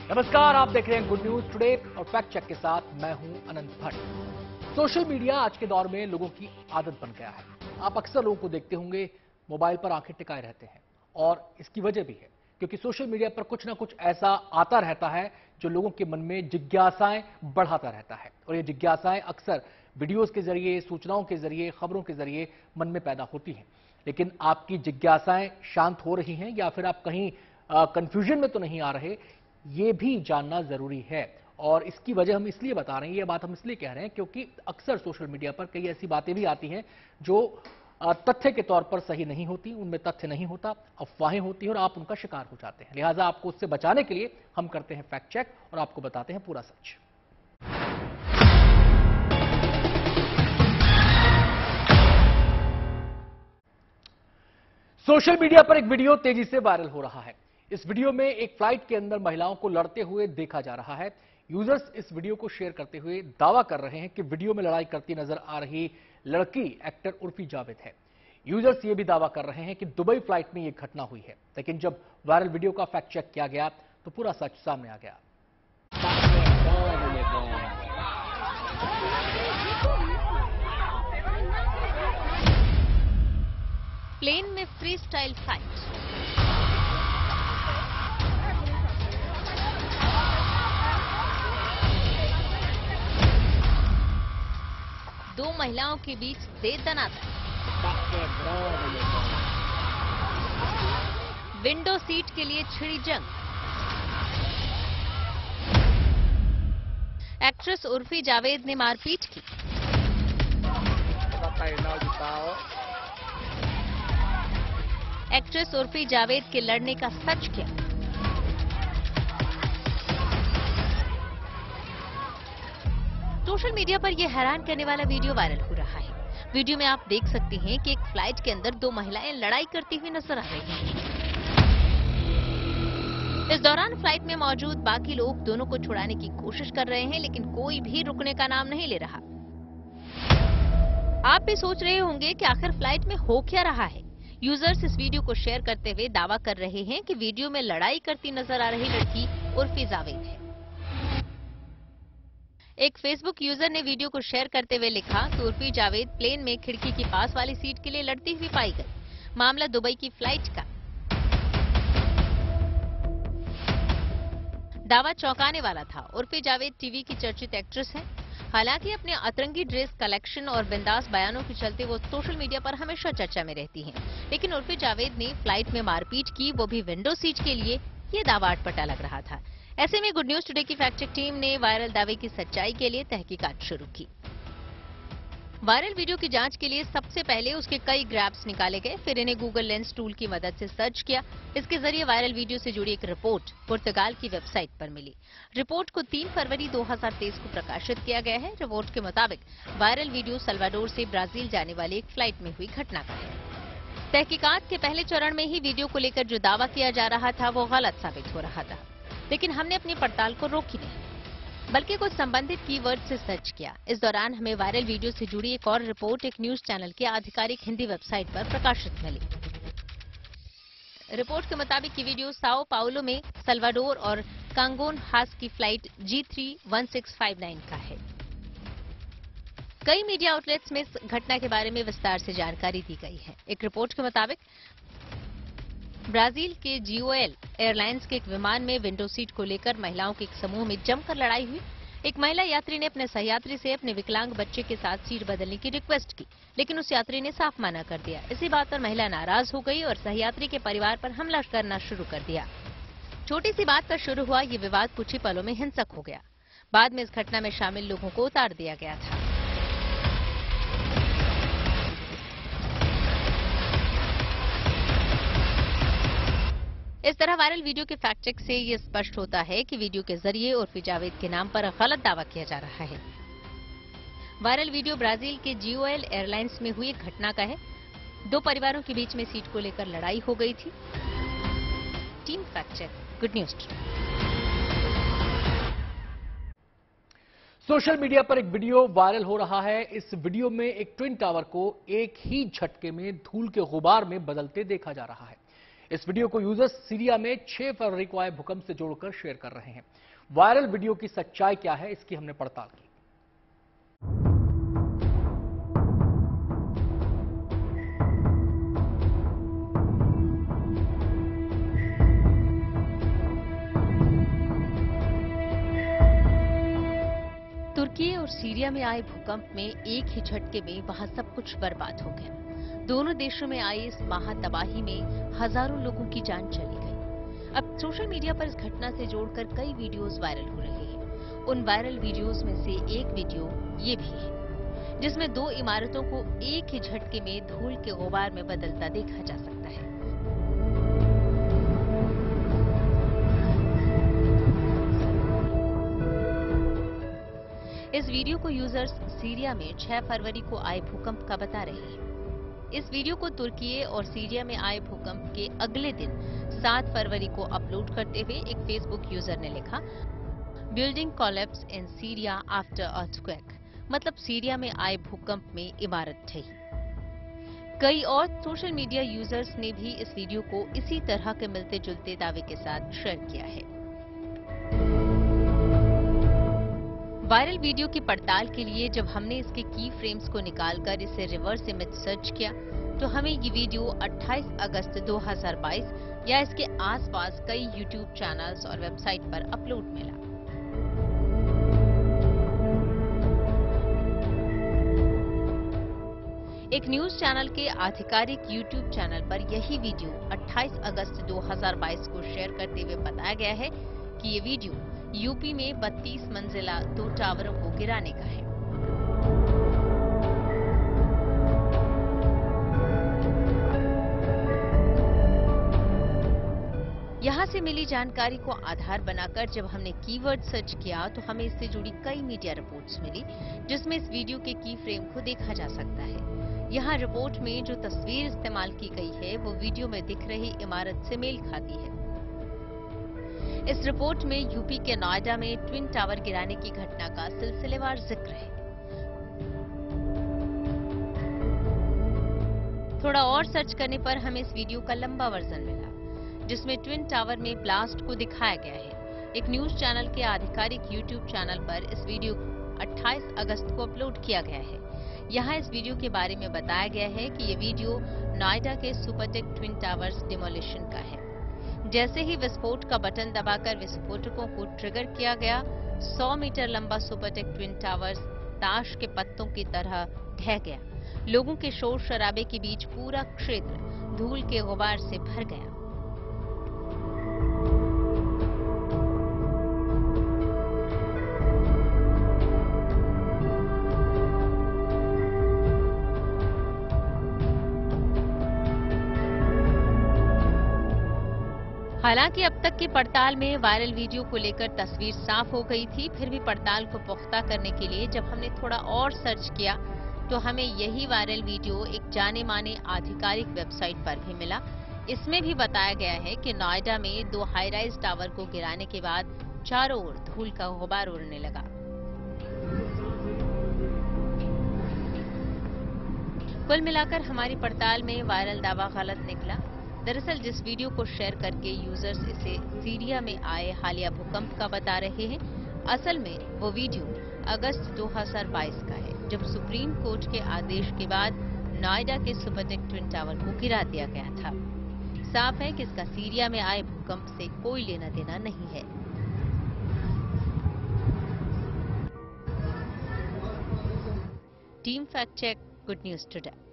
नमस्कार, आप देख रहे हैं गुड न्यूज टुडे और फैक्ट चेक के साथ मैं हूं अनंत भट्ट। सोशल मीडिया आज के दौर में लोगों की आदत बन गया है। आप अक्सर लोगों को देखते होंगे मोबाइल पर आंखें टिकाए रहते हैं और इसकी वजह भी है क्योंकि सोशल मीडिया पर कुछ ना कुछ ऐसा आता रहता है जो लोगों के मन में जिज्ञासाएं बढ़ाता रहता है और ये जिज्ञासाएं अक्सर वीडियोज के जरिए, सूचनाओं के जरिए, खबरों के जरिए मन में पैदा होती हैं। लेकिन आपकी जिज्ञासाएं शांत हो रही हैं या फिर आप कहीं कंफ्यूजन में तो नहीं आ रहे, ये भी जानना जरूरी है। और इसकी वजह हम इसलिए बता रहे हैं, ये बात हम इसलिए कह रहे हैं क्योंकि अक्सर सोशल मीडिया पर कई ऐसी बातें भी आती हैं जो तथ्य के तौर पर सही नहीं होती, उनमें तथ्य नहीं होता, अफवाहें होती हैं और आप उनका शिकार हो जाते हैं। लिहाजा आपको उससे बचाने के लिए हम करते हैं फैक्ट चेक और आपको बताते हैं पूरा सच। सोशल मीडिया पर एक वीडियो तेजी से वायरल हो रहा है। इस वीडियो में एक फ्लाइट के अंदर महिलाओं को लड़ते हुए देखा जा रहा है। यूजर्स इस वीडियो को शेयर करते हुए दावा कर रहे हैं कि वीडियो में लड़ाई करती नजर आ रही लड़की एक्टर उर्फी जावेद है। यूजर्स ये भी दावा कर रहे हैं कि दुबई फ्लाइट में यह घटना हुई है, लेकिन जब वायरल वीडियो का फैक्ट चेक किया गया तो पूरा सच सामने आ गया। प्लेन में फ्री स्टाइल फाइट। दो महिलाओं के बीच दे दनादन। विंडो सीट के लिए छिड़ी जंग। एक्ट्रेस उर्फी जावेद ने मारपीट की। एक्ट्रेस उर्फी जावेद के लड़ने का सच क्या? सोशल मीडिया पर यह हैरान करने वाला वीडियो वायरल हो रहा है। वीडियो में आप देख सकते हैं कि एक फ्लाइट के अंदर दो महिलाएं लड़ाई करती हुई नजर आ रही हैं। इस दौरान फ्लाइट में मौजूद बाकी लोग दोनों को छुड़ाने की कोशिश कर रहे हैं, लेकिन कोई भी रुकने का नाम नहीं ले रहा। आप भी सोच रहे होंगे कि आखिर फ्लाइट में हो क्या रहा है। यूजर्स इस वीडियो को शेयर करते हुए दावा कर रहे हैं कि वीडियो में लड़ाई करती नजर आ रही लड़की उर्फी जावेद है। एक फेसबुक यूजर ने वीडियो को शेयर करते हुए लिखा कि उर्फी जावेद प्लेन में खिड़की की पास वाली सीट के लिए लड़ती हुई पाई गई। मामला दुबई की फ्लाइट का। दावा चौंकाने वाला था। उर्फी जावेद टीवी की चर्चित एक्ट्रेस है। हालांकि अपने अतरंगी ड्रेस कलेक्शन और बिंदास बयानों के चलते वो सोशल मीडिया पर हमेशा चर्चा में रहती हैं। लेकिन उर्फी जावेद ने फ्लाइट में मारपीट की, वो भी विंडो सीट के लिए, ये दावा अटपटा लग रहा था। ऐसे में गुड न्यूज टुडे की फैक्ट चेक टीम ने वायरल दावे की सच्चाई के लिए तहकीकात शुरू की। वायरल वीडियो की जांच के लिए सबसे पहले उसके कई ग्रैब्स निकाले गए, फिर इन्हें गूगल लेंस टूल की मदद से सर्च किया। इसके जरिए वायरल वीडियो से जुड़ी एक रिपोर्ट पुर्तगाल की वेबसाइट पर मिली। रिपोर्ट को 3 फरवरी 2023 को प्रकाशित किया गया है। रिपोर्ट के मुताबिक वायरल वीडियो सल्वाडोर से ब्राजील जाने वाली एक फ्लाइट में हुई घटना का है। तहकीकात के पहले चरण में ही वीडियो को लेकर जो दावा किया जा रहा था वो गलत साबित हो रहा था, लेकिन हमने अपनी पड़ताल को रोकी नहीं, बल्कि कुछ संबंधित कीवर्ड से सर्च किया। इस दौरान हमें वायरल वीडियो से जुड़ी एक और रिपोर्ट एक न्यूज चैनल की आधिकारिक हिंदी वेबसाइट पर प्रकाशित मिली। रिपोर्ट के मुताबिक ये वीडियो साओ पाउलो में सल्वाडोर और कांगोन हास की फ्लाइट G31659 का है। कई मीडिया आउटलेट्स में इस घटना के बारे में विस्तार से जानकारी दी गई है। एक रिपोर्ट के मुताबिक ब्राजील के GOL एयरलाइंस के एक विमान में विंडो सीट को लेकर महिलाओं के एक समूह में जमकर लड़ाई हुई। एक महिला यात्री ने अपने सहयात्री से अपने विकलांग बच्चे के साथ सीट बदलने की रिक्वेस्ट की, लेकिन उस यात्री ने साफ मना कर दिया। इसी बात पर महिला नाराज हो गई और सहयात्री के परिवार पर हमला करना शुरू कर दिया। छोटी सी बात पर शुरू हुआ ये विवाद कुछ ही पलों में हिंसक हो गया। बाद में इस घटना में शामिल लोगों को उतार दिया गया था। इस तरह वायरल वीडियो के फैक्ट चेक से ये स्पष्ट होता है कि वीडियो के जरिए उर्फी जावेद के नाम पर गलत दावा किया जा रहा है। वायरल वीडियो ब्राजील के GOL एयरलाइंस में हुई एक घटना का है। दो परिवारों के बीच में सीट को लेकर लड़ाई हो गई थी। Team fact check, good news. Social media पर एक वीडियो वायरल हो रहा है। इस वीडियो में एक ट्विन टावर को एक ही झटके में धूल के गुबार में बदलते देखा जा रहा है। इस वीडियो को यूजर्स सीरिया में 6 फरवरी को आए भूकंप से जोड़कर शेयर कर रहे हैं। वायरल वीडियो की सच्चाई क्या है, इसकी हमने पड़ताल की। तुर्की और सीरिया में आए भूकंप में एक ही झटके में वहां सब कुछ बर्बाद हो गया। दोनों देशों में आई इस महातबाही में हजारों लोगों की जान चली गई। अब सोशल मीडिया पर इस घटना से जोड़कर कई वीडियोस वायरल हो रहे हैं। उन वायरल वीडियोस में से एक वीडियो ये भी है, जिसमें 2 इमारतों को एक ही झटके में धूल के गुबार में बदलता देखा जा सकता है। इस वीडियो को यूजर्स सीरिया में 6 फरवरी को आए भूकंप का बता रहे हैं। इस वीडियो को तुर्की और सीरिया में आए भूकंप के अगले दिन 7 फरवरी को अपलोड करते हुए एक फेसबुक यूजर ने लिखा, building collapse in Syria after earthquake, मतलब सीरिया में आए भूकंप में इमारत ढही। कई और सोशल मीडिया यूजर्स ने भी इस वीडियो को इसी तरह के मिलते जुलते दावे के साथ शेयर किया है। वायरल वीडियो की पड़ताल के लिए जब हमने इसके की फ्रेम्स को निकालकर इसे रिवर्स इमेज सर्च किया तो हमें ये वीडियो 28 अगस्त 2022 या इसके आसपास कई यूट्यूब चैनल्स और वेबसाइट पर अपलोड मिला। एक न्यूज चैनल के आधिकारिक यूट्यूब चैनल पर यही वीडियो 28 अगस्त 2022 को शेयर करते हुए बताया गया है कि ये वीडियो यूपी में 32 मंजिला 2 टावरों को गिराने का है। यहां से मिली जानकारी को आधार बनाकर जब हमने कीवर्ड सर्च किया तो हमें इससे जुड़ी कई मीडिया रिपोर्ट्स मिली, जिसमें इस वीडियो के की फ्रेम को देखा जा सकता है। यहां रिपोर्ट में जो तस्वीर इस्तेमाल की गई है वो वीडियो में दिख रही इमारत से मेल खाती है। इस रिपोर्ट में यूपी के नोएडा में ट्विन टावर गिराने की घटना का सिलसिलेवार जिक्र है। थोड़ा और सर्च करने पर हमें इस वीडियो का लंबा वर्जन मिला, जिसमें ट्विन टावर में ब्लास्ट को दिखाया गया है। एक न्यूज चैनल के आधिकारिक यूट्यूब चैनल पर इस वीडियो को 28 अगस्त को अपलोड किया गया है। यहाँ इस वीडियो के बारे में बताया गया है कि ये वीडियो नोएडा के सुपरटेक ट्विन टावर्स डिमोलिशन का है। जैसे ही विस्फोट का बटन दबाकर विस्फोटकों को ट्रिगर किया गया, 100 मीटर लंबा सुपरटेक ट्विन टावर्स ताश के पत्तों की तरह ढह गया। लोगों के शोर शराबे के बीच पूरा क्षेत्र धूल के गुबार से भर गया। हालांकि अब तक की पड़ताल में वायरल वीडियो को लेकर तस्वीर साफ हो गई थी, फिर भी पड़ताल को पुख्ता करने के लिए जब हमने थोड़ा और सर्च किया तो हमें यही वायरल वीडियो एक जाने माने आधिकारिक वेबसाइट पर भी मिला। इसमें भी बताया गया है कि नोएडा में 2 हाई राइज टावर को गिराने के बाद चारों ओर धूल का गुबार उड़ने लगा। कुल मिलाकर हमारी पड़ताल में वायरल दावा गलत निकला। दरअसल जिस वीडियो को शेयर करके यूजर्स इसे सीरिया में आए हालिया भूकंप का बता रहे हैं, असल में वो वीडियो अगस्त 2022 का है, जब सुप्रीम कोर्ट के आदेश के बाद नोएडा के सुपरटेक ट्विन टावर को गिरा दिया गया था। साफ है कि इसका सीरिया में आए भूकंप से कोई लेना देना नहीं है। Team fact check, good news today.